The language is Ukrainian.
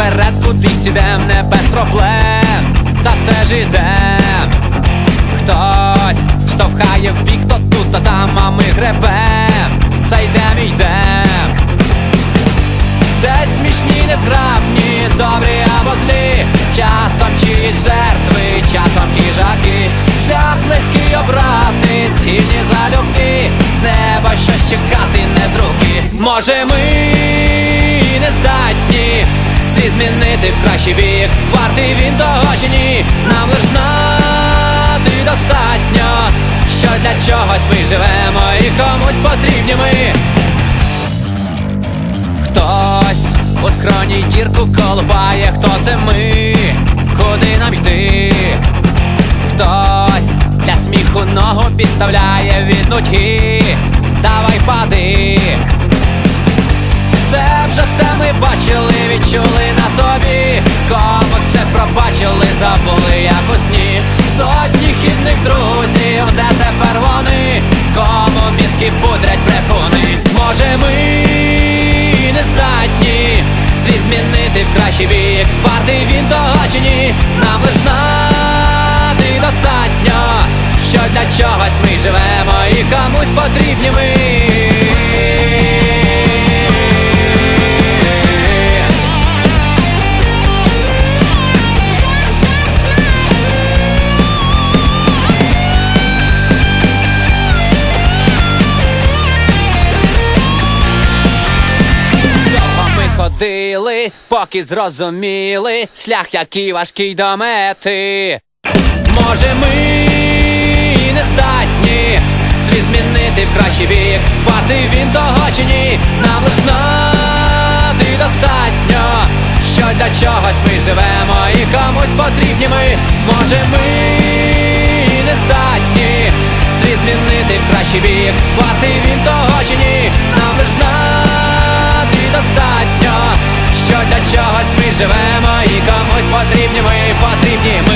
вперед кудись ідем, не без проблем, та все ж ідем. Хтось штовхає в бік, то тут, то там, а ми гребем, все йдем і йдем. Десь смішні, незграбні, добрі або злі, часом чиїсь жертви, часом хижаки. Шлях легкий обрати, схильні залюбки, з неба щось чекати не з руки. Може ми не здатні світ змінити в кращий бік, вартий він того чи ні, нам лиш знати достатньо, що для чогось ми живемо і комусь потрібні ми. Хтось у скроні дірку колупає, хто це ми, куди нам йти? Хтось для сміху ногу підставляє від нудьги, давай пади. Це вже все ми бачили, відчули на собі, кому все пробачили, забули як у сні. Сотні хідних друзів, де тепер вони, кому мізки пудрять брехуни. Може ми не здатні світ змінити в кращий бік, вартий він того чи ні, нам лиш знати достатньо, що для чогось ми живемо і комусь потрібні ми. Ходили, поки зрозуміли шлях, який важкий до мети. Може ми не здатні світ змінити в кращий бік, вартий він того чи ні, нам лиш знати достатньо, що для чогось ми живемо і комусь потрібні ми. Може ми не здатні світ змінити в кращий бік, вартий він того чи ні, нам лиш знати достатньо, що для чогось ми живемо і комусь потрібні ми, потрібні ми.